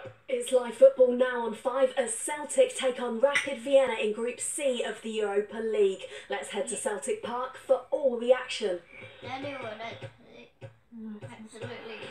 It's live football now on 5 as Celtic take on Rapid Vienna in Group C of the Europa League. Let's head to Celtic Park for all the action. Anyone, absolutely.